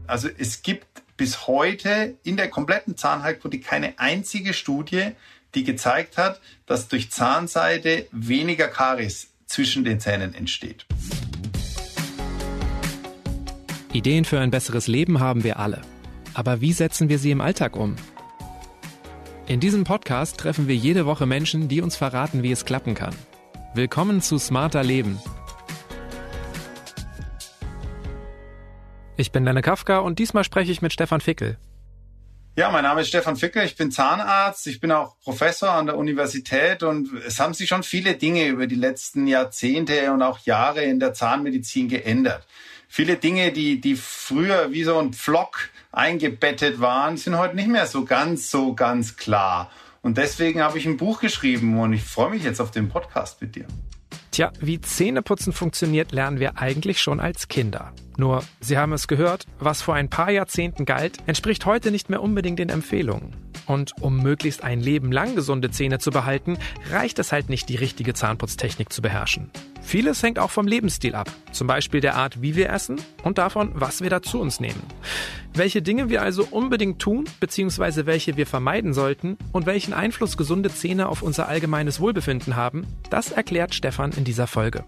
Also es gibt bis heute in der kompletten Zahnheilkunde keine einzige Studie, die gezeigt hat, dass durch Zahnseide weniger Karies zwischen den Zähnen entsteht. Ideen für ein besseres Leben haben wir alle. Aber wie setzen wir sie im Alltag um? In diesem Podcast treffen wir jede Woche Menschen, die uns verraten, wie es klappen kann. Willkommen zu Smarter Leben. Ich bin Lenne Kafka und diesmal spreche ich mit Stefan Fickel. Ja, mein Name ist Stefan Fickel, ich bin Zahnarzt, ich bin auch Professor an der Universität und es haben sich schon viele Dinge über die letzten Jahrzehnte und auch Jahre in der Zahnmedizin geändert. Viele Dinge, die früher wie so ein Pflock eingebettet waren, sind heute nicht mehr so ganz klar. Und deswegen habe ich ein Buch geschrieben und ich freue mich jetzt auf den Podcast mit dir. Tja, wie Zähneputzen funktioniert, lernen wir eigentlich schon als Kinder. Nur, Sie haben es gehört, was vor ein paar Jahrzehnten galt, entspricht heute nicht mehr unbedingt den Empfehlungen. Und um möglichst ein Leben lang gesunde Zähne zu behalten, reicht es halt nicht, die richtige Zahnputztechnik zu beherrschen. Vieles hängt auch vom Lebensstil ab, zum Beispiel der Art, wie wir essen und davon, was wir da zu uns nehmen. Welche Dinge wir also unbedingt tun, beziehungsweise welche wir vermeiden sollten und welchen Einfluss gesunde Zähne auf unser allgemeines Wohlbefinden haben, das erklärt Stefan in dieser Folge.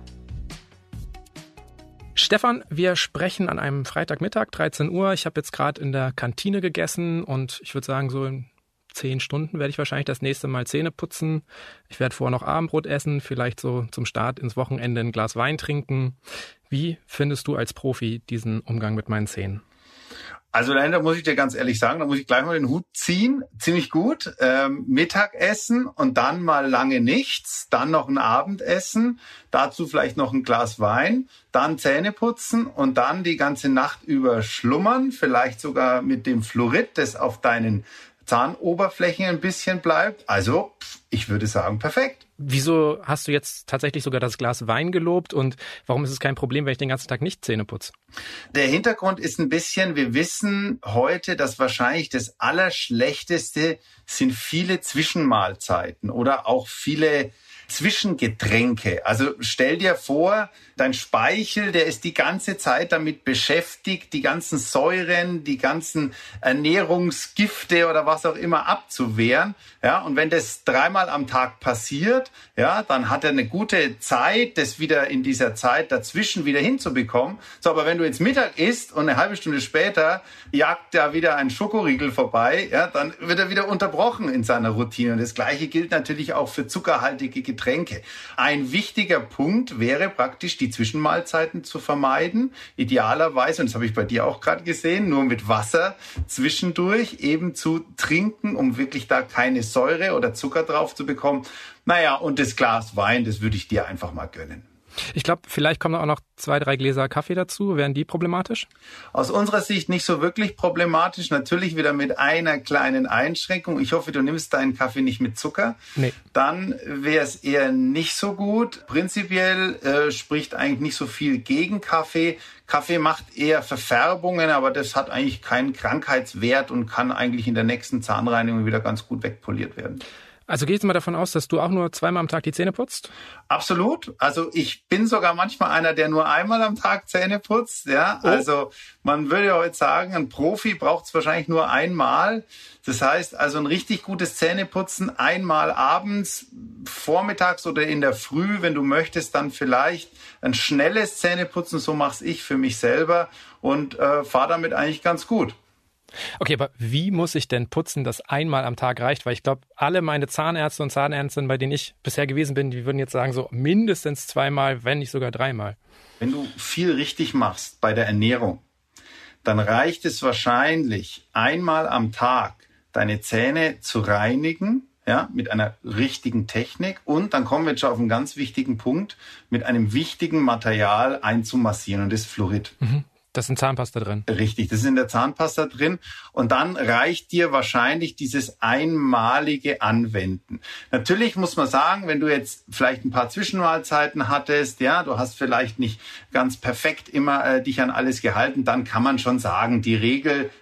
Stefan, wir sprechen an einem Freitagmittag, 13 Uhr. Ich habe jetzt gerade in der Kantine gegessen und ich würde sagen, so in 10 Stunden werde ich wahrscheinlich das nächste Mal Zähne putzen. Ich werde vorher noch Abendbrot essen, vielleicht so zum Start ins Wochenende ein Glas Wein trinken. Wie findest du als Profi diesen Umgang mit meinen Zähnen? Also da muss ich dir ganz ehrlich sagen, da muss ich gleich mal den Hut ziehen. Ziemlich gut. Mittagessen und dann mal lange nichts. Dann noch ein Abendessen. Dazu vielleicht noch ein Glas Wein. Dann Zähne putzen und dann die ganze Nacht über schlummern. Vielleicht sogar mit dem Fluorid, das auf deinen Zahnoberflächen ein bisschen bleibt. Also ich würde sagen, perfekt. Wieso hast du jetzt tatsächlich sogar das Glas Wein gelobt und warum ist es kein Problem, wenn ich den ganzen Tag nicht Zähne putze? Der Hintergrund ist ein bisschen, wir wissen heute, dass wahrscheinlich das Allerschlechteste sind viele Zwischenmahlzeiten oder auch viele Zwischengetränke. Also stell dir vor, dein Speichel, der ist die ganze Zeit damit beschäftigt, die ganzen Säuren, die ganzen Ernährungsgifte oder was auch immer abzuwehren. Ja, und wenn das 3-mal am Tag passiert, ja, dann hat er eine gute Zeit, das wieder in dieser Zeit dazwischen wieder hinzubekommen. So, aber wenn du jetzt Mittag isst und eine halbe Stunde später jagt da wieder ein Schokoriegel vorbei, ja, dann wird er wieder unterbrochen in seiner Routine. Und das Gleiche gilt natürlich auch für zuckerhaltige Getränke. Ein wichtiger Punkt wäre praktisch, die Zwischenmahlzeiten zu vermeiden. Idealerweise, und das habe ich bei dir auch gerade gesehen, nur mit Wasser zwischendurch eben zu trinken, um wirklich da keine Säure oder Zucker drauf zu bekommen. Naja, und das Glas Wein, das würde ich dir einfach mal gönnen. Ich glaube, vielleicht kommen auch noch 2-3 Gläser Kaffee dazu. Wären die problematisch? Aus unserer Sicht nicht so wirklich problematisch. Natürlich wieder mit einer kleinen Einschränkung. Ich hoffe, du nimmst deinen Kaffee nicht mit Zucker. Nee. Dann wäre es eher nicht so gut. Prinzipiell spricht eigentlich nicht so viel gegen Kaffee. Kaffee macht eher Verfärbungen, aber das hat eigentlich keinen Krankheitswert und kann eigentlich in der nächsten Zahnreinigung wieder ganz gut wegpoliert werden. Also gehst du mal davon aus, dass du auch nur 2-mal am Tag die Zähne putzt? Absolut. Also ich bin sogar manchmal einer, der nur einmal am Tag Zähne putzt. Ja, Oh. Also man würde heute sagen, ein Profi braucht es wahrscheinlich nur einmal. Das heißt also ein richtig gutes Zähneputzen einmal abends, vormittags oder in der Früh, wenn du möchtest, dann vielleicht ein schnelles Zähneputzen. So mache ich für mich selber und fahre damit eigentlich ganz gut. Okay, aber wie muss ich denn putzen, dass einmal am Tag reicht? Weil ich glaube, alle meine Zahnärzte und Zahnärztinnen, bei denen ich bisher gewesen bin, die würden jetzt sagen, so mindestens 2-mal, wenn nicht sogar 3-mal. Wenn du viel richtig machst bei der Ernährung, dann reicht es wahrscheinlich einmal am Tag, deine Zähne zu reinigen, ja, mit einer richtigen Technik. Und dann kommen wir jetzt schon auf einen ganz wichtigen Punkt, mit einem wichtigen Material einzumassieren, und das ist Fluorid. Da ist in Zahnpasta drin. Richtig, das ist in der Zahnpasta drin. Und dann reicht dir wahrscheinlich dieses einmalige Anwenden. Natürlich muss man sagen, wenn du jetzt vielleicht ein paar Zwischenmahlzeiten hattest, ja, du hast vielleicht nicht ganz perfekt immer dich an alles gehalten, dann kann man schon sagen, die Regel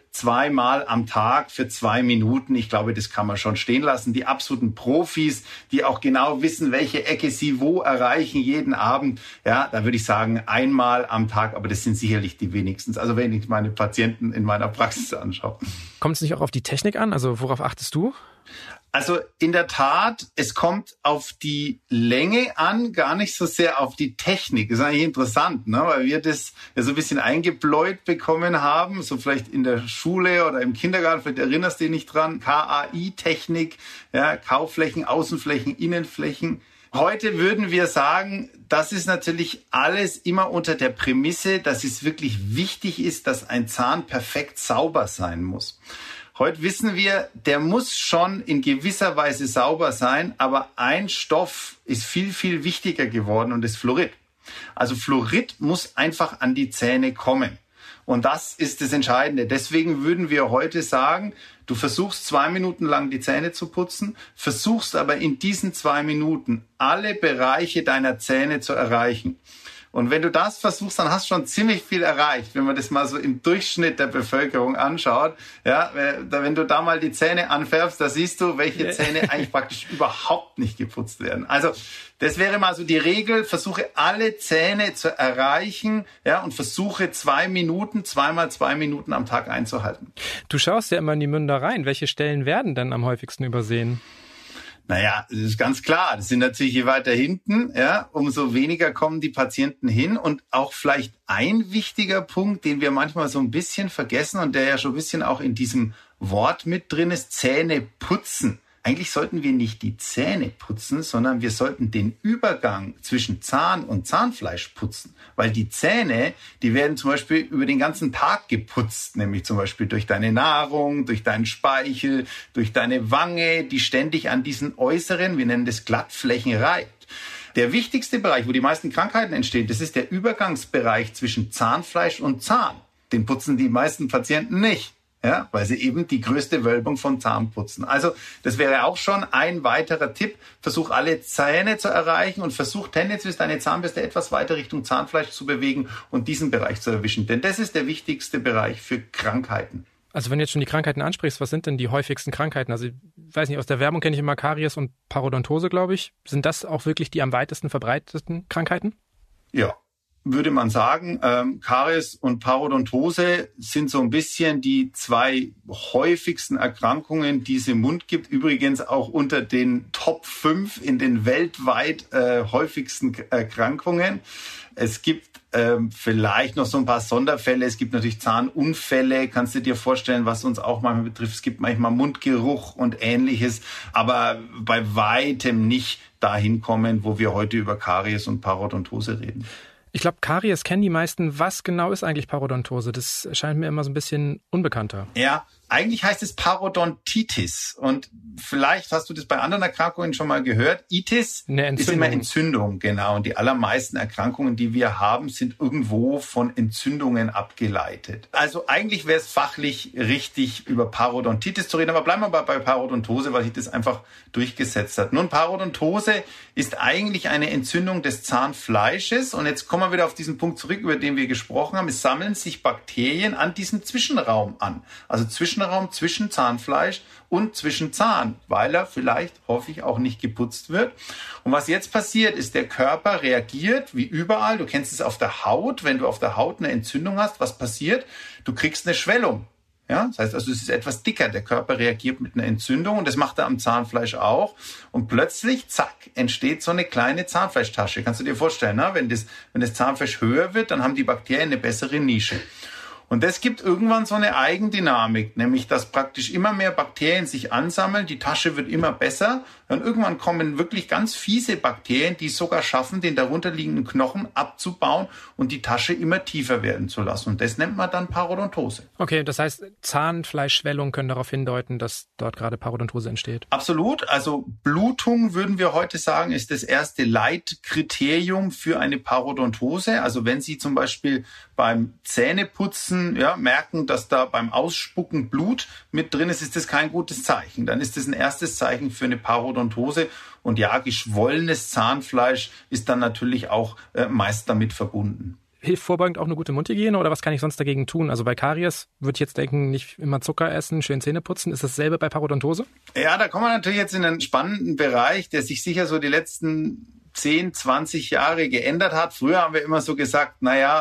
2-mal am Tag für 2 Minuten. Ich glaube, das kann man schon stehen lassen. Die absoluten Profis, die auch genau wissen, welche Ecke sie wo erreichen jeden Abend. Ja, da würde ich sagen, 1-mal am Tag, aber das sind sicherlich die wenigsten. Also wenn ich meine Patienten in meiner Praxis anschaue. Kommt es nicht auch auf die Technik an? Also worauf achtest du? Also in der Tat, es kommt auf die Länge an, gar nicht so sehr auf die Technik. Das ist eigentlich interessant, ne? Weil wir das ja so ein bisschen eingebläut bekommen haben, so vielleicht in der Schule oder im Kindergarten, vielleicht erinnerst du dich nicht dran, KAI-Technik, ja, Kaufflächen, Außenflächen, Innenflächen. Heute würden wir sagen, das ist natürlich alles immer unter der Prämisse, dass es wirklich wichtig ist, dass ein Zahn perfekt sauber sein muss. Heute wissen wir, der muss schon in gewisser Weise sauber sein, aber ein Stoff ist viel, viel wichtiger geworden und ist Fluorid. Also Fluorid muss einfach an die Zähne kommen. Und das ist das Entscheidende. Deswegen würden wir heute sagen, du versuchst 2 Minuten lang die Zähne zu putzen, versuchst aber in diesen 2 Minuten alle Bereiche deiner Zähne zu erreichen. Und wenn du das versuchst, dann hast du schon ziemlich viel erreicht, wenn man das mal so im Durchschnitt der Bevölkerung anschaut. Ja, wenn du da mal die Zähne anfärbst, da siehst du, welche Zähne eigentlich praktisch überhaupt nicht geputzt werden. Also das wäre mal so die Regel, versuche alle Zähne zu erreichen, ja, und versuche 2 Minuten, 2-mal 2 Minuten am Tag einzuhalten. Du schaust ja immer in die Münder rein. Welche Stellen werden denn am häufigsten übersehen? Naja, das ist ganz klar. Das sind natürlich je weiter hinten, ja, umso weniger kommen die Patienten hin. Und auch vielleicht ein wichtiger Punkt, den wir manchmal so ein bisschen vergessen und der ja schon ein bisschen auch in diesem Wort mit drin ist, Zähne putzen. Eigentlich sollten wir nicht die Zähne putzen, sondern wir sollten den Übergang zwischen Zahn und Zahnfleisch putzen. Weil die Zähne, die werden zum Beispiel über den ganzen Tag geputzt, nämlich zum Beispiel durch deine Nahrung, durch deinen Speichel, durch deine Wange, die ständig an diesen äußeren, wir nennen das Glattflächen, reibt. Der wichtigste Bereich, wo die meisten Krankheiten entstehen, das ist der Übergangsbereich zwischen Zahnfleisch und Zahn. Den putzen die meisten Patienten nicht. Ja, weil sie eben die größte Wölbung von Zahn putzen. Also das wäre auch schon ein weiterer Tipp. Versuch alle Zähne zu erreichen und versuch tendenziell deine Zahnbürste etwas weiter Richtung Zahnfleisch zu bewegen und diesen Bereich zu erwischen. Denn das ist der wichtigste Bereich für Krankheiten. Also wenn du jetzt schon die Krankheiten ansprichst, was sind denn die häufigsten Krankheiten? Also ich weiß nicht, aus der Werbung kenne ich immer Karies und Parodontose, glaube ich. Sind das auch wirklich die am weitesten verbreiteten Krankheiten? Ja. Würde man sagen, Karies und Parodontose sind so ein bisschen die 2 häufigsten Erkrankungen, die es im Mund gibt. Übrigens auch unter den Top 5 in den weltweit häufigsten Erkrankungen. Es gibt vielleicht noch so ein paar Sonderfälle. Es gibt natürlich Zahnunfälle, kannst du dir vorstellen, was uns auch manchmal betrifft. Es gibt manchmal Mundgeruch und Ähnliches, aber bei weitem nicht dahin kommen, wo wir heute über Karies und Parodontose reden. Ich glaube, Karies kennen die meisten. Was genau ist eigentlich Parodontose? Das scheint mir immer so ein bisschen unbekannter. Ja, eigentlich heißt es Parodontitis. Und vielleicht hast du das bei anderen Erkrankungen schon mal gehört. Itis ist immer Entzündung, genau. Und die allermeisten Erkrankungen, die wir haben, sind irgendwo von Entzündungen abgeleitet. Also eigentlich wäre es fachlich richtig, über Parodontitis zu reden. Aber bleiben wir bei Parodontose, weil sich das einfach durchgesetzt hat. Nun, Parodontose ist eigentlich eine Entzündung des Zahnfleisches. Und jetzt kommen wir wieder auf diesen Punkt zurück, über den wir gesprochen haben. Es sammeln sich Bakterien an diesem Zwischenraum an. Also Zwischenraum zwischen Zahnfleisch und zwischen Zahn, weil er vielleicht häufig auch nicht geputzt wird. Und was jetzt passiert, ist, der Körper reagiert wie überall. Du kennst es auf der Haut. Wenn du auf der Haut eine Entzündung hast, was passiert? Du kriegst eine Schwellung. Ja, das heißt also, es ist etwas dicker. Der Körper reagiert mit einer Entzündung und das macht er am Zahnfleisch auch. Und plötzlich, zack, entsteht so eine kleine Zahnfleischtasche. Kannst du dir vorstellen, ne? Wenn das Zahnfleisch höher wird, dann haben die Bakterien eine bessere Nische. Und das gibt irgendwann so eine Eigendynamik, nämlich dass praktisch immer mehr Bakterien sich ansammeln, die Tasche wird immer besser und irgendwann kommen wirklich ganz fiese Bakterien, die es sogar schaffen, den darunterliegenden Knochen abzubauen und die Tasche immer tiefer werden zu lassen. Und das nennt man dann Parodontose. Okay, das heißt, Zahnfleischschwellungen können darauf hindeuten, dass dort gerade Parodontose entsteht? Absolut. Also Blutung, würden wir heute sagen, ist das erste Leitkriterium für eine Parodontose. Also wenn Sie zum Beispiel beim Zähneputzen merken, dass da beim Ausspucken Blut mit drin ist, ist das kein gutes Zeichen. Dann ist das ein erstes Zeichen für eine Parodontose. Und ja, geschwollenes Zahnfleisch ist dann natürlich auch meist damit verbunden. hilft vorbeugend auch eine gute Mundhygiene oder was kann ich sonst dagegen tun? Also bei Karies würde ich jetzt denken, nicht immer Zucker essen, schön Zähne putzen. Ist dasselbe bei Parodontose? Ja, da kommen wir natürlich jetzt in einen spannenden Bereich, der sich sicher so die letzten 10, 20 Jahre geändert hat. Früher haben wir immer so gesagt,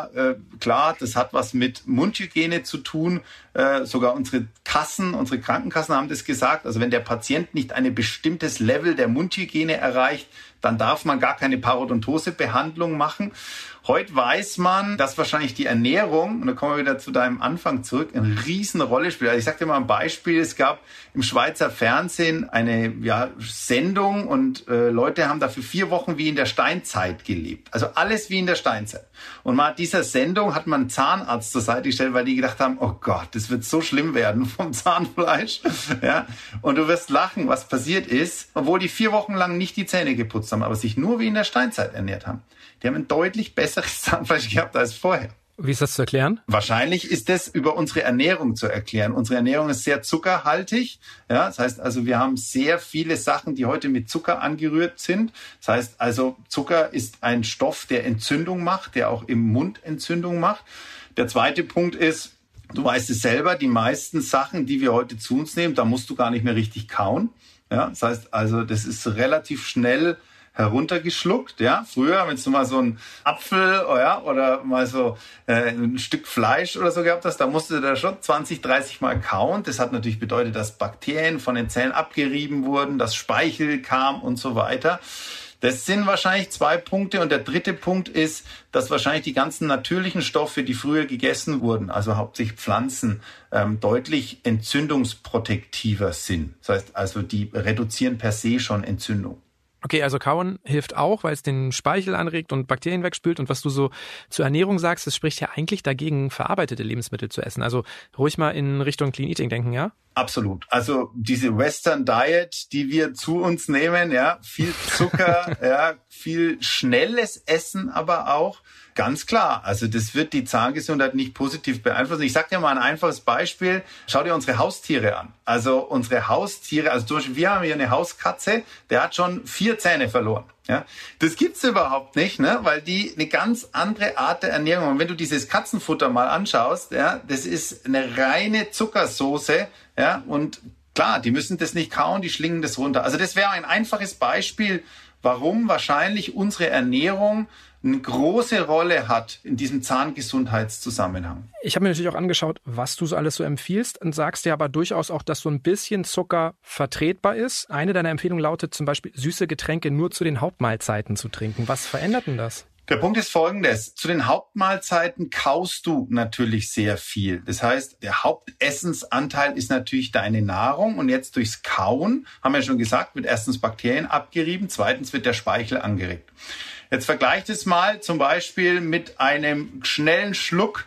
klar, das hat was mit Mundhygiene zu tun. Sogar unsere Krankenkassen haben das gesagt. Also wenn der Patient nicht ein bestimmtes Level der Mundhygiene erreicht, dann darf man gar keine Parodontosebehandlung machen. Heute weiß man, dass wahrscheinlich die Ernährung, und da kommen wir wieder zu deinem Anfang zurück, eine Riesenrolle spielt. Also ich sage dir mal ein Beispiel, es gab im Schweizer Fernsehen eine Sendung und Leute haben dafür 4 Wochen wie in der Steinzeit gelebt. Also alles wie in der Steinzeit. Und mal dieser Sendung hat man einen Zahnarzt zur Seite gestellt, weil die gedacht haben, oh Gott, das wird so schlimm werden vom Zahnfleisch. Ja? Und du wirst lachen, was passiert ist, obwohl die 4 Wochen lang nicht die Zähne geputzt haben, aber sich nur wie in der Steinzeit ernährt haben. Die haben ein deutlich besseres Zahnfleisch gehabt als vorher. Wie ist das zu erklären? Wahrscheinlich ist das über unsere Ernährung zu erklären. Unsere Ernährung ist sehr zuckerhaltig. Ja, das heißt also, wir haben sehr viele Sachen, die heute mit Zucker angerührt sind. Das heißt also, Zucker ist ein Stoff, der Entzündung macht, der auch im Mund Entzündung macht. Der zweite Punkt ist, du weißt es selber, die meisten Sachen, die wir heute zu uns nehmen, da musst du gar nicht mehr richtig kauen. Ja, das heißt also, das ist relativ schnell heruntergeschluckt, ja. Früher, wenn du mal so einen Apfel, oder mal so ein Stück Fleisch oder so gehabt hast, da musst du da schon 20, 30 Mal kauen. Das hat natürlich bedeutet, dass Bakterien von den Zellen abgerieben wurden, dass Speichel kam und so weiter. Das sind wahrscheinlich 2 Punkte. Und der dritte Punkt ist, dass wahrscheinlich die ganzen natürlichen Stoffe, die früher gegessen wurden, also hauptsächlich Pflanzen, deutlich entzündungsprotektiver sind. Das heißt also, die reduzieren per se schon Entzündung. Okay, also Kauen hilft auch, weil es den Speichel anregt und Bakterien wegspült. Und was du so zur Ernährung sagst, das spricht ja eigentlich dagegen, verarbeitete Lebensmittel zu essen. Also ruhig mal in Richtung Clean Eating denken, ja? Absolut. Also diese Western Diet, die wir zu uns nehmen, ja, viel Zucker, ja, viel schnelles Essen aber auch. Ganz klar, also das wird die Zahngesundheit nicht positiv beeinflussen. Ich sage dir mal ein einfaches Beispiel. Schau dir unsere Haustiere an. Also unsere Haustiere, also zum Beispiel wir haben hier eine Hauskatze, der hat schon 4 Zähne verloren. Ja, das gibt's überhaupt nicht, ne, weil die eine ganz andere Art der Ernährung haben. Und wenn du dieses Katzenfutter mal anschaust, ja, das ist eine reine Zuckersoße, ja, und klar, die müssen das nicht kauen, die schlingen das runter. Also das wäre ein einfaches Beispiel, warum wahrscheinlich unsere Ernährung eine große Rolle hat in diesem Zahngesundheitszusammenhang. Ich habe mir natürlich auch angeschaut, was du so alles so empfiehlst und sagst ja aber durchaus auch, dass so ein bisschen Zucker vertretbar ist. Eine deiner Empfehlungen lautet zum Beispiel, süße Getränke nur zu den Hauptmahlzeiten zu trinken. Was verändert denn das? Der Punkt ist folgendes. Zu den Hauptmahlzeiten kaust du natürlich sehr viel. Das heißt, der Hauptessensanteil ist natürlich deine Nahrung. Und jetzt durchs Kauen, haben wir ja schon gesagt, wird erstens Bakterien abgerieben, zweitens wird der Speichel angeregt. Jetzt vergleicht es mal zum Beispiel mit einem schnellen Schluck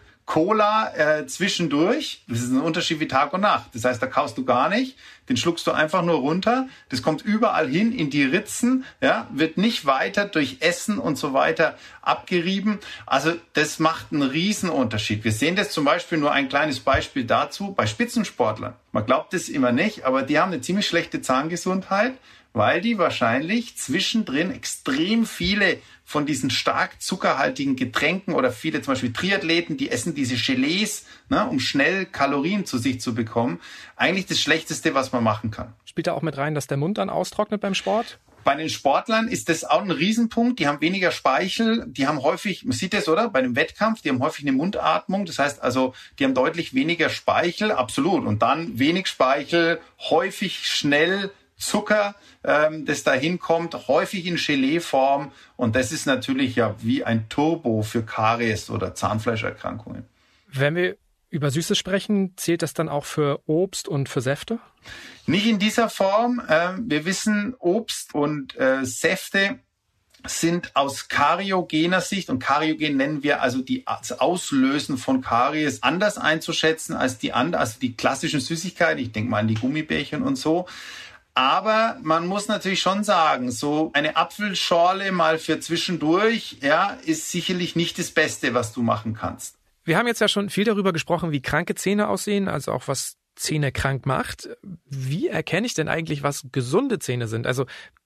Cola zwischendurch. Das ist ein Unterschied wie Tag und Nacht. Das heißt, da kaust du gar nicht. Den schluckst du einfach nur runter. Das kommt überall hin in die Ritzen, ja, wird nicht weiter durch Essen und so weiter abgerieben. Also das macht einen Riesenunterschied. Wir sehen das zum Beispiel, nur ein kleines Beispiel dazu, bei Spitzensportlern. Man glaubt es immer nicht, aber die haben eine ziemlich schlechte Zahngesundheit, weil die wahrscheinlich zwischendrin extrem viele von diesen stark zuckerhaltigen Getränken oder viele zum Beispiel Triathleten, die essen diese Gelees, ne, um schnell Kalorien zu sich zu bekommen. Eigentlich das Schlechteste, was man machen kann. Spielt da auch mit rein, dass der Mund dann austrocknet beim Sport? Bei den Sportlern ist das auch ein Riesenpunkt. Die haben weniger Speichel. Die haben häufig, man sieht das, oder? Bei einem Wettkampf, die haben häufig eine Mundatmung. Das heißt also, die haben deutlich weniger Speichel, absolut. Und dann wenig Speichel, häufig schnell Zucker, das da hinkommt, häufig in Gelee-Form. Und das ist natürlich ja wie ein Turbo für Karies oder Zahnfleischerkrankungen. Wenn wir über Süßes sprechen, zählt das dann auch für Obst und für Säfte? Nicht in dieser Form. Wir wissen, Obst und Säfte sind aus kariogener Sicht, und kariogen nennen wir also das Auslösen von Karies, anders einzuschätzen als die klassischen Süßigkeiten. Ich denke mal an die Gummibärchen und so. Aber man muss natürlich schon sagen, so eine Apfelschorle mal für zwischendurch, ja, ist sicherlich nicht das Beste, was du machen kannst. Wir haben jetzt ja schon viel darüber gesprochen, wie kranke Zähne aussehen, also auch was Zähne krank macht. Wie erkenne ich denn eigentlich, was gesunde Zähne sind? Also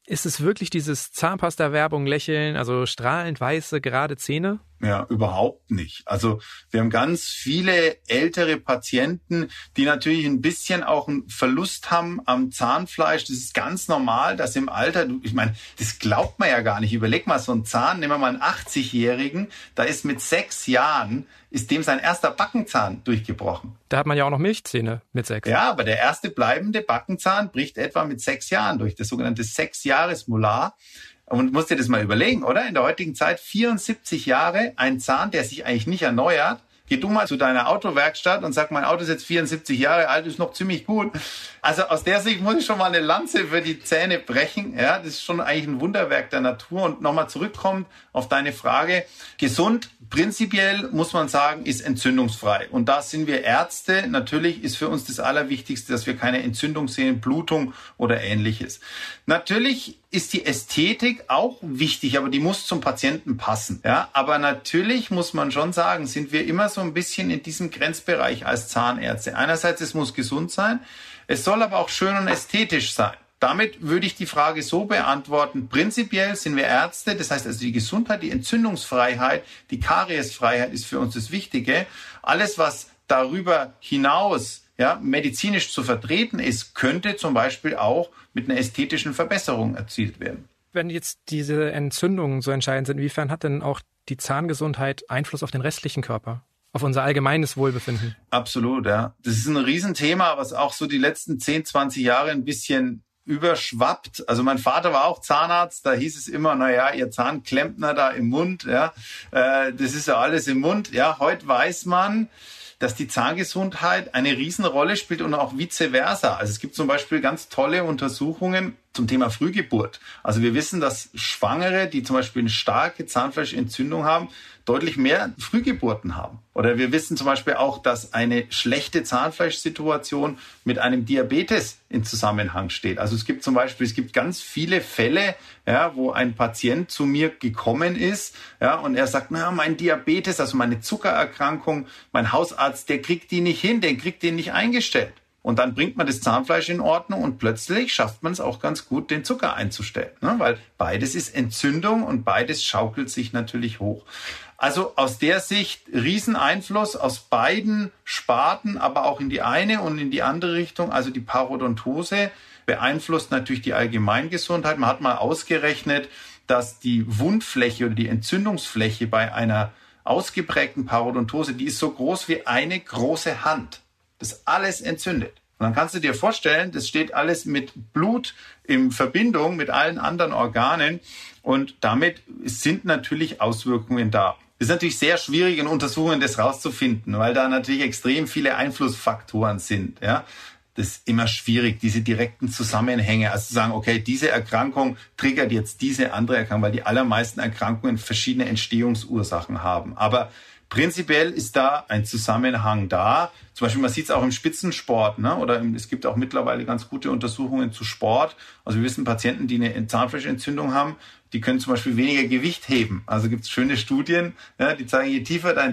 Ist es wirklich dieses Zahnpasta-Werbung-Lächeln, also strahlend weiße, gerade Zähne? Ja, überhaupt nicht. Also wir haben ganz viele ältere Patienten, die natürlich ein bisschen auch einen Verlust haben am Zahnfleisch. Das ist ganz normal, dass im Alter, ich meine, das glaubt man ja gar nicht. Überleg mal, so ein Zahn, nehmen wir mal einen 80-Jährigen, da ist mit 6 Jahren, ist dem sein erster Backenzahn durchgebrochen. Da hat man ja auch noch Milchzähne mit 6. Ja, aber der erste bleibende Backenzahn bricht etwa mit 6 Jahren durch, das sogenannte 6-Jahres-Molar. Und musst dir das mal überlegen, oder? In der heutigen Zeit 74 Jahre, ein Zahn, der sich eigentlich nicht erneuert. Geh du mal zu deiner Autowerkstatt und sag, mein Auto ist jetzt 74 Jahre alt, ist noch ziemlich gut. Also aus der Sicht muss ich schon mal eine Lanze für die Zähne brechen. Ja, das ist schon eigentlich ein Wunderwerk der Natur. Und nochmal zurückkommt auf deine Frage. Gesund, prinzipiell muss man sagen, ist entzündungsfrei. Und da sind wir Ärzte. Natürlich ist für uns das Allerwichtigste, dass wir keine Entzündung sehen, Blutung oder Ähnliches. Natürlich ist die Ästhetik auch wichtig, aber die muss zum Patienten passen. Ja, aber natürlich muss man schon sagen, sind wir immer so ein bisschen in diesem Grenzbereich als Zahnärzte. Einerseits, es muss gesund sein, es soll aber auch schön und ästhetisch sein. Damit würde ich die Frage so beantworten, prinzipiell sind wir Ärzte, das heißt also die Gesundheit, die Entzündungsfreiheit, die Kariesfreiheit ist für uns das Wichtige. Alles, was darüber hinaus medizinisch zu vertreten ist, könnte zum Beispiel auch mit einer ästhetischen Verbesserung erzielt werden. Wenn jetzt diese Entzündungen so entscheidend sind, inwiefern hat denn auch die Zahngesundheit Einfluss auf den restlichen Körper? Auf unser allgemeines Wohlbefinden? Absolut, ja. Das ist ein Riesenthema, was auch so die letzten 10, 20 Jahre ein bisschen überschwappt. Also mein Vater war auch Zahnarzt, da hieß es immer, naja, ihr Zahnklempner da im Mund, ja, das ist ja alles im Mund. Ja, heute weiß man, dass die Zahngesundheit eine Riesenrolle spielt und auch vice versa. Also es gibt zum Beispiel ganz tolle Untersuchungen zum Thema Frühgeburt. Also wir wissen, dass Schwangere, die zum Beispiel eine starke Zahnfleischentzündung haben, deutlich mehr Frühgeburten haben. Oder wir wissen zum Beispiel auch, dass eine schlechte Zahnfleischsituation mit einem Diabetes in Zusammenhang steht. Also es gibt ganz viele Fälle, ja, wo ein Patient zu mir gekommen ist, ja, und er sagt, na, mein Diabetes, also meine Zuckererkrankung, mein Hausarzt, der kriegt die nicht hin, der kriegt den nicht eingestellt. Und dann bringt man das Zahnfleisch in Ordnung und plötzlich schafft man es auch ganz gut, den Zucker einzustellen. Ne? Weil beides ist Entzündung und beides schaukelt sich natürlich hoch. Also aus der Sicht Rieseneinfluss aus beiden Sparten, aber auch in die eine und in die andere Richtung. Also die Parodontose beeinflusst natürlich die Allgemeingesundheit. Man hat mal ausgerechnet, dass die Wundfläche oder die Entzündungsfläche bei einer ausgeprägten Parodontose, die ist so groß wie eine große Hand. Das alles entzündet. Und dann kannst du dir vorstellen, das steht alles mit Blut in Verbindung mit allen anderen Organen und damit sind natürlich Auswirkungen da. Es ist natürlich sehr schwierig in Untersuchungen das rauszufinden, weil da natürlich extrem viele Einflussfaktoren sind. Ja, das ist immer schwierig, diese direkten Zusammenhänge, also zu sagen, okay, diese Erkrankung triggert jetzt diese andere Erkrankung, weil die allermeisten Erkrankungen verschiedene Entstehungsursachen haben. Aber prinzipiell ist da ein Zusammenhang da. Zum Beispiel, man sieht es auch im Spitzensport, ne? Oder es gibt auch mittlerweile ganz gute Untersuchungen zu Sport. Also wir wissen, Patienten, die eine Zahnfleischentzündung haben, die können zum Beispiel weniger Gewicht heben. Also gibt es schöne Studien, ja, die zeigen, je tiefer deine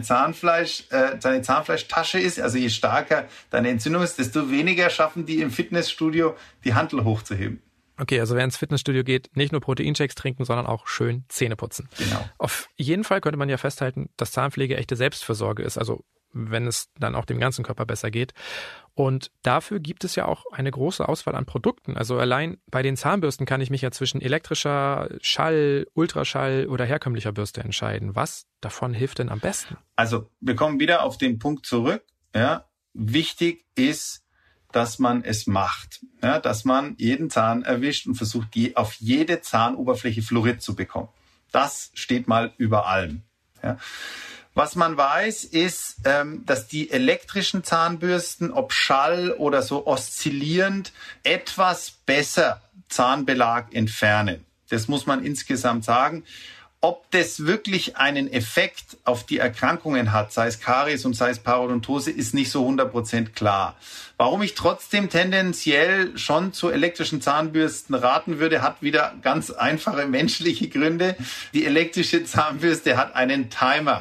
Zahnfleischtasche ist, also je stärker deine Entzündung ist, desto weniger schaffen die im Fitnessstudio, die Hantel hochzuheben. Okay, also wer ins Fitnessstudio geht, nicht nur Proteinshakes trinken, sondern auch schön Zähne putzen. Genau. Auf jeden Fall könnte man ja festhalten, dass Zahnpflege echte Selbstfürsorge ist, also wenn es dann auch dem ganzen Körper besser geht. Und dafür gibt es ja auch eine große Auswahl an Produkten. Also allein bei den Zahnbürsten kann ich mich ja zwischen elektrischer, Schall, Ultraschall oder herkömmlicher Bürste entscheiden. Was davon hilft denn am besten? Also wir kommen wieder auf den Punkt zurück. Ja, wichtig ist, dass man es macht, ja, dass man jeden Zahn erwischt und versucht, auf jede Zahnoberfläche Fluorid zu bekommen. Das steht mal über allem. Ja. Was man weiß, ist, dass die elektrischen Zahnbürsten, ob Schall oder so oszillierend, etwas besser Zahnbelag entfernen. Das muss man insgesamt sagen. Ob das wirklich einen Effekt auf die Erkrankungen hat, sei es Karies und sei es Parodontose, ist nicht so 100% klar. Warum ich trotzdem tendenziell schon zu elektrischen Zahnbürsten raten würde, hat wieder ganz einfache menschliche Gründe. Die elektrische Zahnbürste hat einen Timer.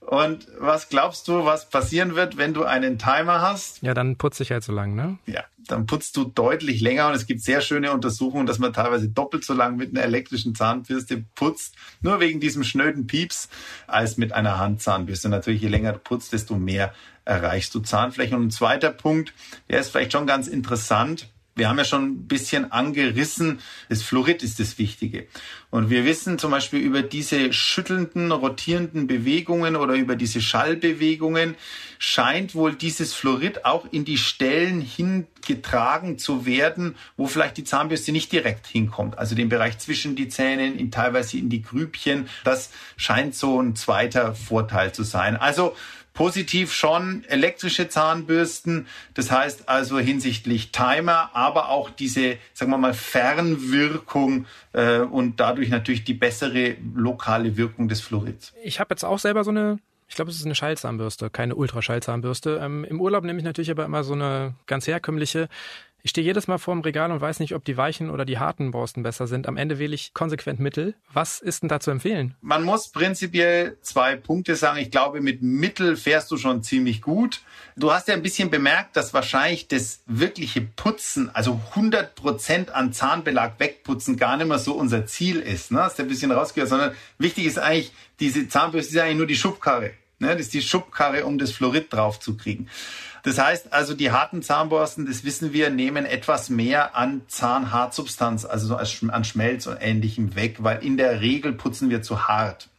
Und was glaubst du, was passieren wird, wenn du einen Timer hast? Ja, dann putze ich halt so lang, ne? Ja, dann putzt du deutlich länger und es gibt sehr schöne Untersuchungen, dass man teilweise doppelt so lang mit einer elektrischen Zahnbürste putzt, nur wegen diesem schnöden Pieps, als mit einer Handzahnbürste. Natürlich, je länger du putzt, desto mehr erreichst du Zahnfläche. Und ein zweiter Punkt, der ist vielleicht schon ganz interessant. Wir haben ja schon ein bisschen angerissen, das Fluorid ist das Wichtige. Und wir wissen zum Beispiel über diese schüttelnden, rotierenden Bewegungen oder über diese Schallbewegungen scheint wohl dieses Fluorid auch in die Stellen hingetragen zu werden, wo vielleicht die Zahnbürste nicht direkt hinkommt. Also den Bereich zwischen die Zähnen, teilweise in die Grübchen. Das scheint so ein zweiter Vorteil zu sein. Also positiv schon elektrische Zahnbürsten, das heißt also hinsichtlich Timer, aber auch diese, sagen wir mal, Fernwirkung und dadurch natürlich die bessere lokale Wirkung des Fluorids. Ich habe jetzt auch selber so eine, ich glaube, es ist eine Schallzahnbürste, keine Ultraschallzahnbürste. Im Urlaub nehme ich natürlich aber immer so eine ganz herkömmliche. Ich stehe jedes Mal vor dem Regal und weiß nicht, ob die weichen oder die harten Borsten besser sind. Am Ende wähle ich konsequent Mittel. Was ist denn da zu empfehlen? Man muss prinzipiell 2 Punkte sagen. Ich glaube, mit Mittel fährst du schon ziemlich gut. Du hast ja ein bisschen bemerkt, dass wahrscheinlich das wirkliche Putzen, also 100% an Zahnbelag wegputzen, gar nicht mehr so unser Ziel ist. Ne? Hast du ein bisschen rausgehört, sondern wichtig ist eigentlich, diese Zahnbürste ist eigentlich nur die Schubkarre. Ne? Das ist die Schubkarre, um das Fluorid drauf zu kriegen. Das heißt also, die harten Zahnborsten, das wissen wir, nehmen etwas mehr an Zahnhartsubstanz, also an Schmelz und Ähnlichem weg, weil in der Regel putzen wir zu hart.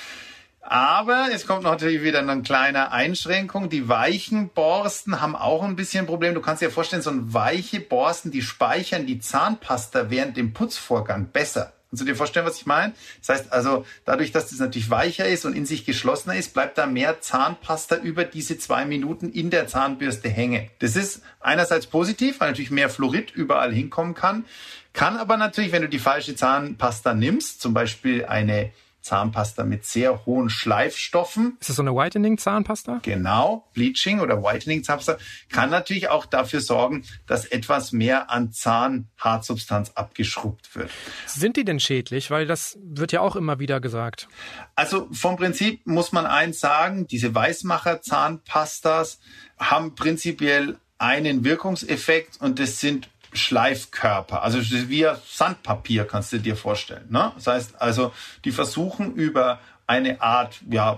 Aber es kommt natürlich wieder eine kleine Einschränkung. Die weichen Borsten haben auch ein bisschen ein Problem. Du kannst dir vorstellen, so ein weiche Borsten, die speichern die Zahnpasta während dem Putzvorgang besser. Kannst du dir vorstellen, was ich meine? Das heißt also, dadurch, dass das natürlich weicher ist und in sich geschlossener ist, bleibt da mehr Zahnpasta über diese 2 Minuten in der Zahnbürste hängen. Das ist einerseits positiv, weil natürlich mehr Fluorid überall hinkommen kann. Kann aber natürlich, wenn du die falsche Zahnpasta nimmst, zum Beispiel eine Zahnpasta mit sehr hohen Schleifstoffen. Ist das so eine Whitening-Zahnpasta? Genau, Bleaching oder Whitening-Zahnpasta kann natürlich auch dafür sorgen, dass etwas mehr an Zahnhartsubstanz abgeschrubbt wird. Sind die denn schädlich? Weil das wird ja auch immer wieder gesagt. Also vom Prinzip muss man eins sagen, diese Weißmacher-Zahnpastas haben prinzipiell einen Wirkungseffekt und das sind Schleifkörper, also wie Sandpapier kannst du dir vorstellen. Ne? Das heißt also, die versuchen über eine Art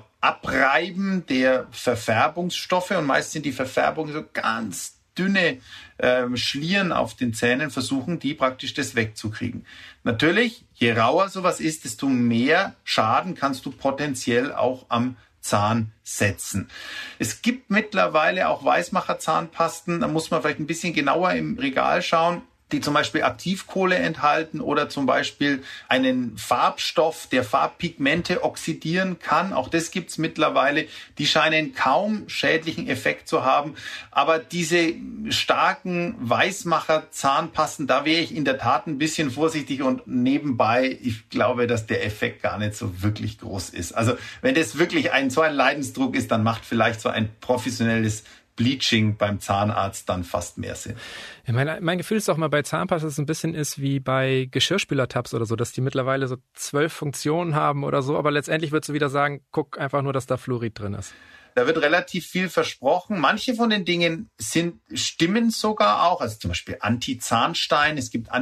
Abreiben der Verfärbungsstoffe und meist sind die Verfärbungen so ganz dünne Schlieren auf den Zähnen, versuchen die praktisch das wegzukriegen. Natürlich, je rauer sowas ist, desto mehr Schaden kannst du potenziell auch am Zahn setzen. Es gibt mittlerweile auch Weißmacher-Zahnpasten, da muss man vielleicht ein bisschen genauer im Regal schauen, die zum Beispiel Aktivkohle enthalten oder zum Beispiel einen Farbstoff, der Farbpigmente oxidieren kann. Auch das gibt's mittlerweile. Die scheinen kaum schädlichen Effekt zu haben. Aber diese starken Weißmacher-Zahnpasten, da wäre ich in der Tat ein bisschen vorsichtig und nebenbei, ich glaube, dass der Effekt gar nicht so wirklich groß ist. Also wenn das wirklich so ein Leidensdruck ist, dann macht vielleicht so ein professionelles Bleaching beim Zahnarzt dann fast mehr Sinn. Ja, mein Gefühl ist auch mal bei Zahnpasta, dass es ein bisschen ist wie bei Geschirrspülertabs oder so, dass die mittlerweile so 12 Funktionen haben oder so, aber letztendlich würdest du wieder sagen, guck einfach nur, dass da Fluorid drin ist. Da wird relativ viel versprochen. Manche von den Dingen stimmen sogar auch, also zum Beispiel Anti-Zahnstein. Es gibt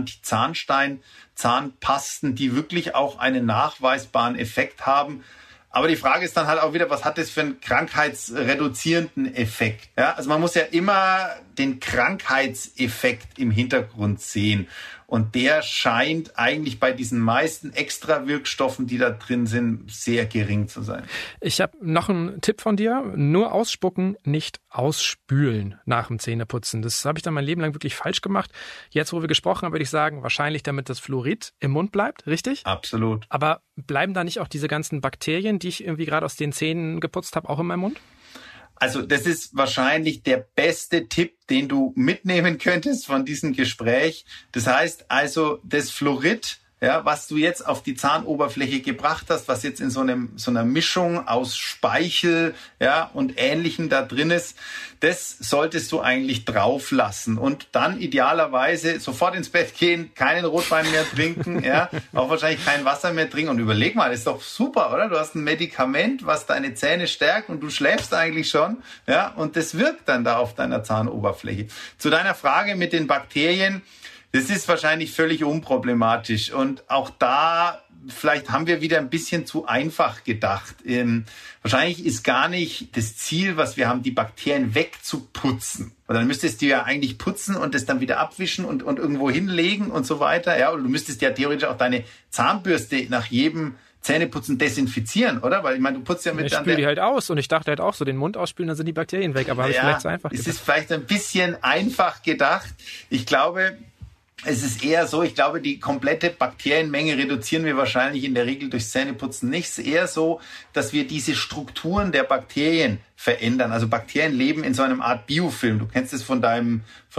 Anti-Zahnstein-Zahnpasten, die wirklich auch einen nachweisbaren Effekt haben. Aber die Frage ist dann halt auch wieder, was hat das für einen krankheitsreduzierenden Effekt? Ja, also man muss ja immer den Krankheitseffekt im Hintergrund sehen. Und der scheint eigentlich bei diesen meisten Extrawirkstoffen, die da drin sind, sehr gering zu sein. Ich habe noch einen Tipp von dir. Nur ausspucken, nicht ausspülen nach dem Zähneputzen. Das habe ich dann mein Leben lang wirklich falsch gemacht. Jetzt, wo wir gesprochen haben, würde ich sagen, wahrscheinlich damit das Fluorid im Mund bleibt, richtig? Absolut. Aber bleiben da nicht auch diese ganzen Bakterien, die ich irgendwie gerade aus den Zähnen geputzt habe, auch in meinem Mund? Also das ist wahrscheinlich der beste Tipp, den du mitnehmen könntest von diesem Gespräch. Das heißt also, das Fluorid ja, was du jetzt auf die Zahnoberfläche gebracht hast, was jetzt in so einer Mischung aus Speichel, ja, und Ähnlichem da drin ist, das solltest du eigentlich drauf lassen und dann idealerweise sofort ins Bett gehen, keinen Rotwein mehr trinken, ja, auch wahrscheinlich kein Wasser mehr trinken und überleg mal, ist doch super, oder? Du hast ein Medikament, was deine Zähne stärkt und du schläfst eigentlich schon, ja, und das wirkt dann da auf deiner Zahnoberfläche. Zu deiner Frage mit den Bakterien, das ist wahrscheinlich völlig unproblematisch und auch da vielleicht haben wir wieder ein bisschen zu einfach gedacht. Wahrscheinlich ist gar nicht das Ziel, was wir haben, die Bakterien wegzuputzen. Und dann müsstest du ja eigentlich putzen und das dann wieder abwischen und irgendwo hinlegen und so weiter. Ja, oder du müsstest ja theoretisch auch deine Zahnbürste nach jedem Zähneputzen desinfizieren, oder? Weil ich meine, du putzt ja mit... Ich spüle die halt aus und ich dachte halt auch so, den Mund ausspülen, dann sind die Bakterien weg. Aber habe ich vielleicht zu einfach gedacht. Es ist vielleicht ein bisschen einfach gedacht. Ich glaube... Es ist eher so, ich glaube, die komplette Bakterienmenge reduzieren wir wahrscheinlich in der Regel durchs Zähneputzen nicht. Es ist eher so, dass wir diese Strukturen der Bakterien verändern. Also Bakterien leben in so einem Art Biofilm. Du kennst es von deinem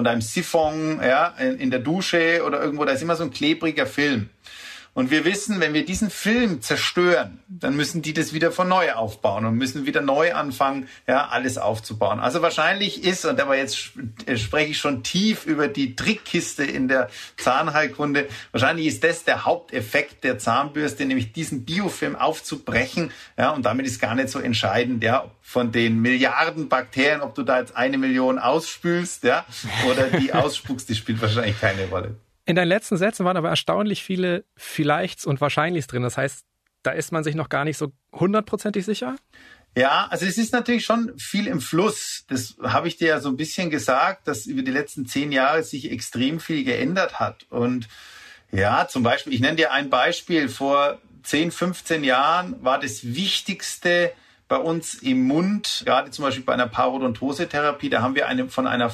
Siphon, ja, in der Dusche oder irgendwo, da ist immer so ein klebriger Film. Und wir wissen, wenn wir diesen Film zerstören, dann müssen die das wieder von neu aufbauen und müssen wieder neu anfangen, ja, alles aufzubauen. Also wahrscheinlich ist, und aber jetzt spreche ich schon tief über die Trickkiste in der Zahnheilkunde, wahrscheinlich ist das der Haupteffekt der Zahnbürste, nämlich diesen Biofilm aufzubrechen, ja, und damit ist gar nicht so entscheidend, ja, von den Milliarden Bakterien, ob du da jetzt 1 Million ausspülst, ja, oder die ausspuckst, die spielt wahrscheinlich keine Rolle. In deinen letzten Sätzen waren aber erstaunlich viele Vielleichts und Wahrscheinlichs drin. Das heißt, da ist man sich noch gar nicht so 100%ig sicher? Ja, also es ist natürlich schon viel im Fluss. Das habe ich dir ja so ein bisschen gesagt, dass über die letzten 10 Jahre sich extrem viel geändert hat. Und ja, zum Beispiel, ich nenne dir ein Beispiel. Vor 10, 15 Jahren war das Wichtigste bei uns im Mund, gerade zum Beispiel bei einer Parodontose-Therapie, da haben wir von einer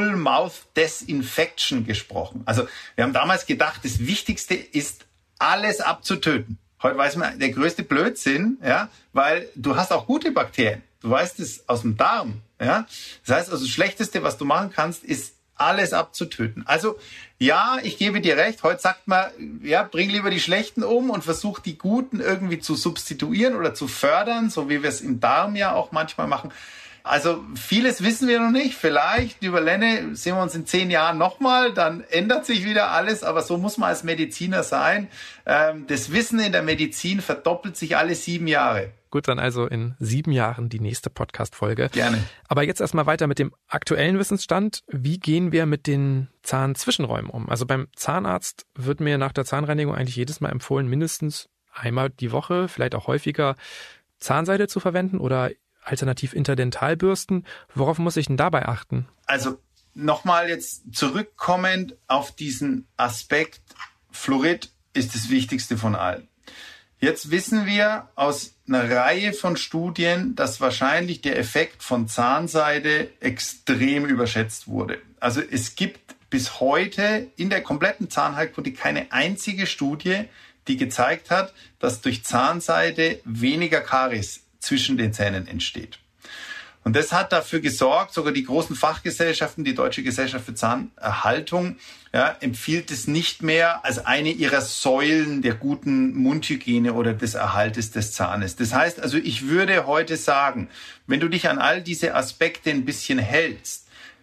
Full-Mouth-Desinfection gesprochen. Also wir haben damals gedacht, das Wichtigste ist, alles abzutöten. Heute weiß man, der größte Blödsinn, ja, weil du hast auch gute Bakterien. Du weißt es aus dem Darm, ja. Das heißt also, das Schlechteste, was du machen kannst, ist, alles abzutöten. Also ja, ich gebe dir recht, heute sagt man, ja, bring lieber die Schlechten um und versuch die Guten irgendwie zu substituieren oder zu fördern, so wie wir es im Darm ja auch manchmal machen. Also vieles wissen wir noch nicht. Vielleicht, lieber Lenne, sehen wir uns in 10 Jahren nochmal, dann ändert sich wieder alles, aber so muss man als Mediziner sein. Das Wissen in der Medizin verdoppelt sich alle 7 Jahre. Gut, dann also in 7 Jahren die nächste Podcast-Folge. Gerne. Aber jetzt erstmal weiter mit dem aktuellen Wissensstand. Wie gehen wir mit den Zahnzwischenräumen um? Also beim Zahnarzt wird mir nach der Zahnreinigung eigentlich jedes Mal empfohlen, mindestens einmal die Woche, vielleicht auch häufiger, Zahnseide zu verwenden oder alternativ Interdentalbürsten. Worauf muss ich denn dabei achten? Also nochmal jetzt zurückkommend auf diesen Aspekt, Fluorid ist das Wichtigste von allen. Jetzt wissen wir aus einer Reihe von Studien, dass wahrscheinlich der Effekt von Zahnseide extrem überschätzt wurde. Also es gibt bis heute in der kompletten Zahnheilkunde keine einzige Studie, die gezeigt hat, dass durch Zahnseide weniger Karies zwischen den Zähnen entsteht. Und das hat dafür gesorgt, sogar die großen Fachgesellschaften, die Deutsche Gesellschaft für Zahnerhaltung, ja, empfiehlt es nicht mehr als eine ihrer Säulen der guten Mundhygiene oder des Erhaltes des Zahnes. Das heißt also, ich würde heute sagen, wenn du dich an all diese Aspekte ein bisschen hältst,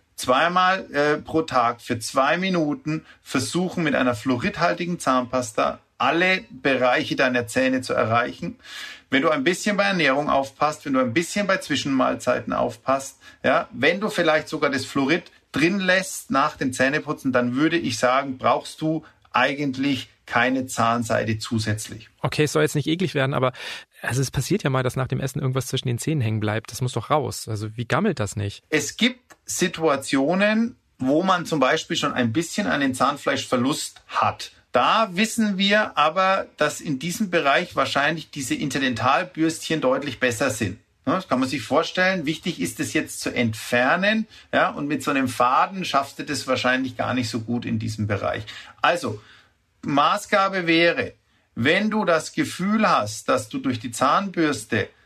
2-mal pro Tag für 2 Minuten versuchen mit einer fluoridhaltigen Zahnpasta alle Bereiche deiner Zähne zu erreichen. Wenn du ein bisschen bei Ernährung aufpasst, wenn du ein bisschen bei Zwischenmahlzeiten aufpasst, ja, wenn du vielleicht sogar das Fluorid drin lässt nach dem Zähneputzen, dann würde ich sagen, brauchst du eigentlich keine Zahnseide zusätzlich. Okay, es soll jetzt nicht eklig werden, aber also es passiert ja mal, dass nach dem Essen irgendwas zwischen den Zähnen hängen bleibt. Das muss doch raus. Also wie gammelt das nicht? Es gibt Situationen, wo man zum Beispiel schon ein bisschen einen Zahnfleischverlust hat. Da wissen wir aber, dass in diesem Bereich wahrscheinlich diese Interdentalbürstchen deutlich besser sind. Das kann man sich vorstellen. Wichtig ist es jetzt zu entfernen. Ja, und mit so einem Faden schaffst du das wahrscheinlich gar nicht so gut in diesem Bereich. Also, Maßgabe wäre, wenn du das Gefühl hast, dass du durch die Zahnbürste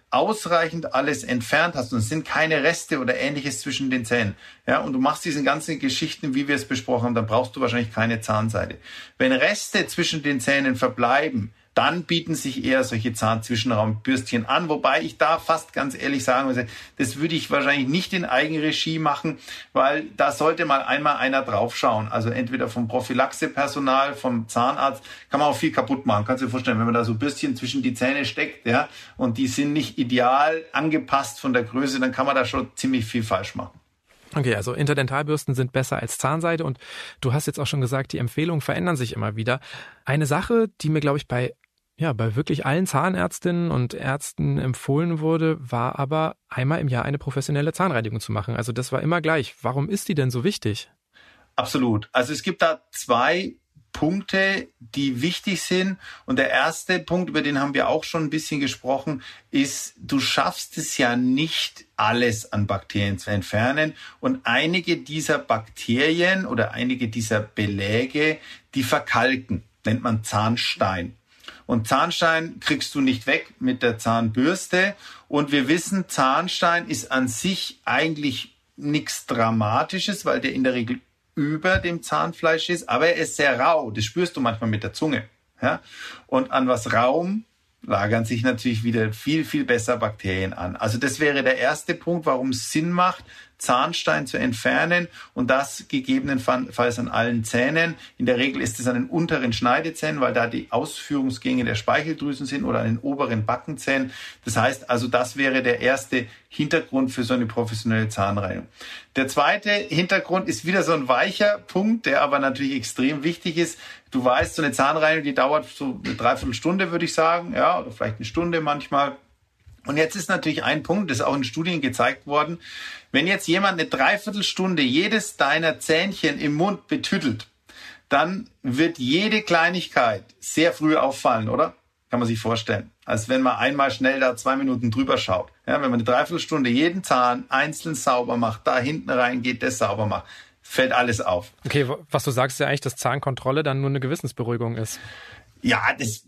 ausreichend alles entfernt hast und es sind keine Reste oder Ähnliches zwischen den Zähnen, ja, und du machst diese ganzen Geschichten, wie wir es besprochen haben, dann brauchst du wahrscheinlich keine Zahnseide. Wenn Reste zwischen den Zähnen verbleiben, dann bieten sich eher solche Zahnzwischenraumbürstchen an, wobei ich da fast ganz ehrlich sagen muss, das würde ich wahrscheinlich nicht in Eigenregie machen, weil da sollte mal einmal einer draufschauen. Also entweder vom Prophylaxepersonal, vom Zahnarzt, kann man auch viel kaputt machen. Kannst du dir vorstellen, wenn man da so Bürstchen zwischen die Zähne steckt, ja, und die sind nicht ideal angepasst von der Größe, dann kann man da schon ziemlich viel falsch machen. Okay, also Interdentalbürsten sind besser als Zahnseide und du hast jetzt auch schon gesagt, die Empfehlungen verändern sich immer wieder. Eine Sache, die mir, glaube ich, bei wirklich allen Zahnärztinnen und Ärzten empfohlen wurde, war aber einmal im Jahr eine professionelle Zahnreinigung zu machen. Also das war immer gleich. Warum ist die denn so wichtig? Absolut. Also es gibt da 2 Punkte, die wichtig sind. Und der erste Punkt, über den haben wir auch schon ein bisschen gesprochen, ist, du schaffst es ja nicht, alles an Bakterien zu entfernen. Und einige dieser Bakterien oder einige dieser Beläge, die verkalken, nennt man Zahnstein. Und Zahnstein kriegst du nicht weg mit der Zahnbürste. Und wir wissen, Zahnstein ist an sich eigentlich nichts Dramatisches, weil der in der Regel über dem Zahnfleisch ist, aber er ist sehr rau. Das spürst du manchmal mit der Zunge. Ja? Und an was Rauem lagern sich natürlich wieder viel, viel besser Bakterien an. Also das wäre der erste Punkt, warum es Sinn macht, Zahnstein zu entfernen und das gegebenenfalls an allen Zähnen. In der Regel ist es an den unteren Schneidezähnen, weil da die Ausführungsgänge der Speicheldrüsen sind oder an den oberen Backenzähnen. Das heißt also, das wäre der erste Hintergrund für so eine professionelle Zahnreinigung. Der zweite Hintergrund ist wieder so ein weicher Punkt, der aber natürlich extrem wichtig ist. Du weißt, so eine Zahnreinigung, die dauert so eine Dreiviertelstunde, würde ich sagen, ja, oder vielleicht eine Stunde manchmal. Und jetzt ist natürlich ein Punkt, das ist auch in Studien gezeigt worden, wenn jetzt jemand eine Dreiviertelstunde jedes deiner Zähnchen im Mund betüttelt, dann wird jede Kleinigkeit sehr früh auffallen, oder? Kann man sich vorstellen. Als wenn man einmal schnell da 2 Minuten drüber schaut. Ja, wenn man eine Dreiviertelstunde jeden Zahn einzeln sauber macht, da hinten reingeht, das sauber macht, fällt alles auf. Okay, was du sagst ja eigentlich, dass Zahnkontrolle dann nur eine Gewissensberuhigung ist. Ja,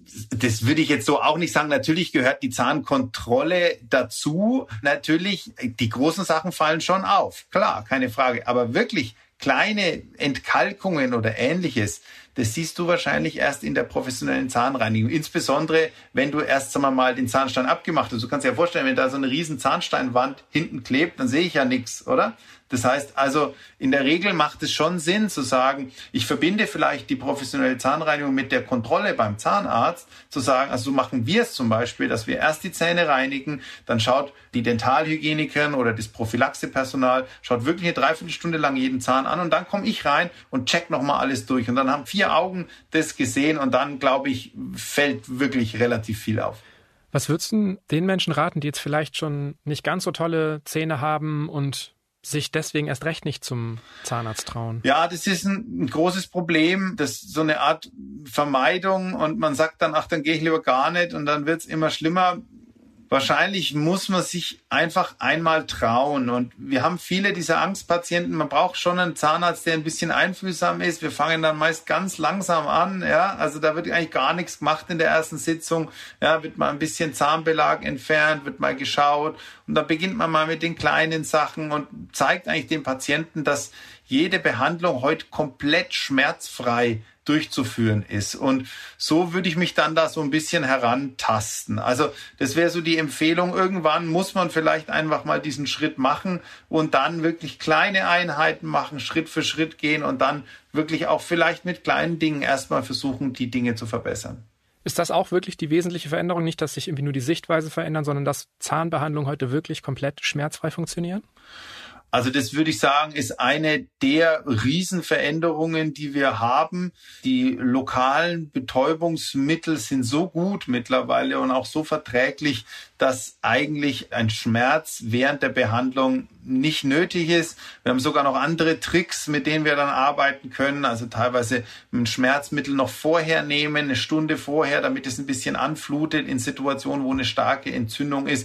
das würde ich jetzt so auch nicht sagen. Natürlich gehört die Zahnkontrolle dazu. Natürlich, die großen Sachen fallen schon auf. Klar, keine Frage. Aber wirklich kleine Entkalkungen oder Ähnliches, das siehst du wahrscheinlich erst in der professionellen Zahnreinigung. Insbesondere, wenn du erst, sagen wir mal, den Zahnstein abgemacht hast. Du kannst dir ja vorstellen, wenn da so eine riesen Zahnsteinwand hinten klebt, dann sehe ich ja nichts, oder? Das heißt also, in der Regel macht es schon Sinn zu sagen, ich verbinde vielleicht die professionelle Zahnreinigung mit der Kontrolle beim Zahnarzt, zu sagen, also so machen wir es zum Beispiel, dass wir erst die Zähne reinigen, dann schaut die Dentalhygienikerin oder das Prophylaxepersonal, schaut wirklich eine Dreiviertelstunde lang jeden Zahn an und dann komme ich rein und check nochmal alles durch. Und dann haben 4 Augen das gesehen und dann, glaube ich, fällt wirklich relativ viel auf. Was würdest du den Menschen raten, die jetzt vielleicht schon nicht ganz so tolle Zähne haben und sich deswegen erst recht nicht zum Zahnarzt trauen? Ja, das ist ein großes Problem. Das ist so eine Art Vermeidung und man sagt dann, ach, dann gehe ich lieber gar nicht und dann wird's immer schlimmer. Wahrscheinlich muss man sich einfach einmal trauen. Und wir haben viele dieser Angstpatienten. Man braucht schon einen Zahnarzt, der ein bisschen einfühlsam ist. Wir fangen dann meist ganz langsam an. Ja, also da wird eigentlich gar nichts gemacht in der ersten Sitzung. Ja, wird mal ein bisschen Zahnbelag entfernt, wird mal geschaut. Und dann beginnt man mal mit den kleinen Sachen und zeigt eigentlich dem Patienten, dass jede Behandlung heute komplett schmerzfrei durchzuführen ist. Und so würde ich mich dann da so ein bisschen herantasten. Also das wäre so die Empfehlung. Irgendwann muss man vielleicht einfach mal diesen Schritt machen und dann wirklich kleine Einheiten machen, Schritt für Schritt gehen und dann wirklich auch vielleicht mit kleinen Dingen erstmal versuchen, die Dinge zu verbessern. Ist das auch wirklich die wesentliche Veränderung? Nicht, dass sich irgendwie nur die Sichtweise verändern, sondern dass Zahnbehandlungen heute wirklich komplett schmerzfrei funktionieren? Also das würde ich sagen, ist eine der Riesenveränderungen, die wir haben. Die lokalen Betäubungsmittel sind so gut mittlerweile und auch so verträglich, dass eigentlich ein Schmerz während der Behandlung nicht nötig ist. Wir haben sogar noch andere Tricks, mit denen wir dann arbeiten können. Also teilweise ein Schmerzmittel noch vorher nehmen, eine Stunde vorher, damit es ein bisschen anflutet in Situationen, wo eine starke Entzündung ist.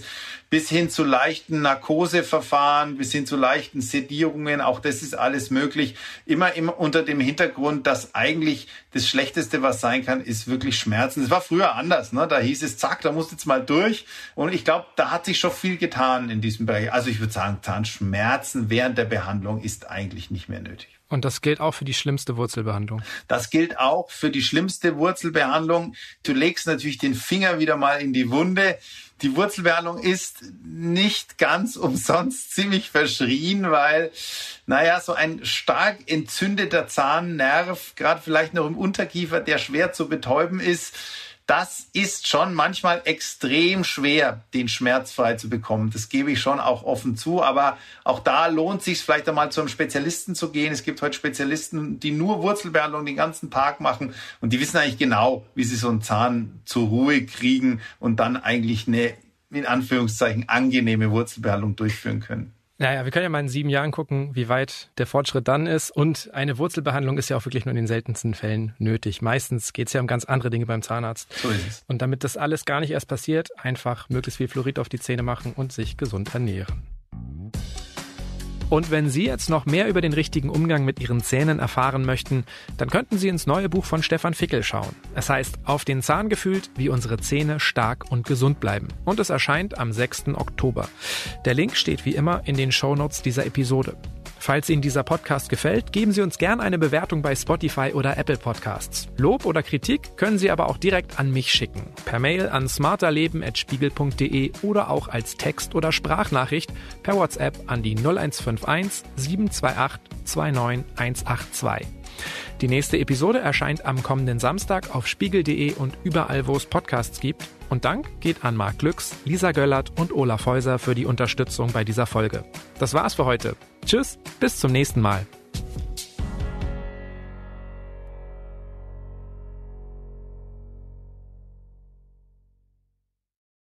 bis hin zu leichten Narkoseverfahren, bis hin zu leichten Sedierungen. Auch das ist alles möglich. Immer unter dem Hintergrund, dass eigentlich das Schlechteste, was sein kann, ist wirklich Schmerzen. Das war früher anders, ne? Da hieß es, zack, da musst du jetzt mal durch. Und ich glaube, da hat sich schon viel getan in diesem Bereich. Also ich würde sagen, Zahnschmerzen während der Behandlung ist eigentlich nicht mehr nötig. Und das gilt auch für die schlimmste Wurzelbehandlung? Das gilt auch für die schlimmste Wurzelbehandlung. Du legst natürlich den Finger wieder mal in die Wunde. Die Wurzelbehandlung ist nicht ganz umsonst ziemlich verschrien, weil, so ein stark entzündeter Zahnnerv, gerade vielleicht noch im Unterkiefer, der schwer zu betäuben ist, das ist schon manchmal extrem schwer, den schmerzfrei zu bekommen. Das gebe ich schon auch offen zu. Aber auch da lohnt es sich vielleicht einmal zu einem Spezialisten zu gehen. Es gibt heute Spezialisten, die nur Wurzelbehandlung den ganzen Tag machen. Und die wissen eigentlich genau, wie sie so einen Zahn zur Ruhe kriegen und dann eigentlich eine, in Anführungszeichen, angenehme Wurzelbehandlung durchführen können. Naja, wir können ja mal in 7 Jahren gucken, wie weit der Fortschritt dann ist. Und eine Wurzelbehandlung ist ja auch wirklich nur in den seltensten Fällen nötig. Meistens geht es ja um ganz andere Dinge beim Zahnarzt. So ist es. Und damit das alles gar nicht erst passiert, einfach möglichst viel Fluorid auf die Zähne machen und sich gesund ernähren. Und wenn Sie jetzt noch mehr über den richtigen Umgang mit Ihren Zähnen erfahren möchten, dann könnten Sie ins neue Buch von Stefan Fickel schauen. Es heißt Auf den Zahn gefühlt, wie unsere Zähne stark und gesund bleiben. Und es erscheint am 6. Oktober. Der Link steht wie immer in den Shownotes dieser Episode. Falls Ihnen dieser Podcast gefällt, geben Sie uns gerne eine Bewertung bei Spotify oder Apple Podcasts. Lob oder Kritik können Sie aber auch direkt an mich schicken. Per Mail an smarterleben@spiegel.de oder auch als Text- oder Sprachnachricht per WhatsApp an die 0151 728 29182. Die nächste Episode erscheint am kommenden Samstag auf spiegel.de und überall, wo es Podcasts gibt. Und Dank geht an Marc Glücks, Lisa Göllert und Olaf Häuser für die Unterstützung bei dieser Folge. Das war's für heute. Tschüss, bis zum nächsten Mal.